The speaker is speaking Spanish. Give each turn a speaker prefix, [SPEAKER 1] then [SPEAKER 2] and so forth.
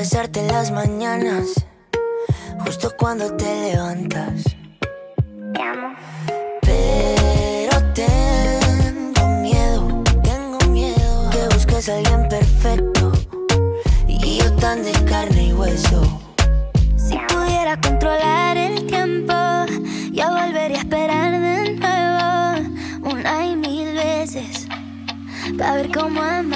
[SPEAKER 1] besarte en las mañanas, justo cuando te levantas.
[SPEAKER 2] Te amo.
[SPEAKER 1] Pero tengo miedo que busques a alguien perfecto y yo tan de carne y hueso.
[SPEAKER 2] Si pudiera controlar el tiempo, yo volvería a esperar de nuevo, una y mil veces, para ver cómo amar.